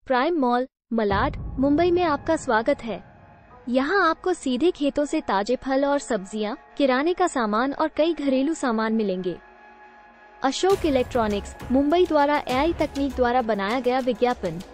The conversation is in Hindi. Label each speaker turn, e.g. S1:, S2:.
S1: प्राइम मॉल, मलाड, मुंबई में आपका स्वागत है। यहाँ आपको सीधे खेतों से ताजे फल और सब्जियाँ, किराने का सामान और कई घरेलू सामान मिलेंगे। अशोक इलेक्ट्रॉनिक्स, मुंबई द्वारा एआई तकनीक द्वारा बनाया गया विज्ञापन।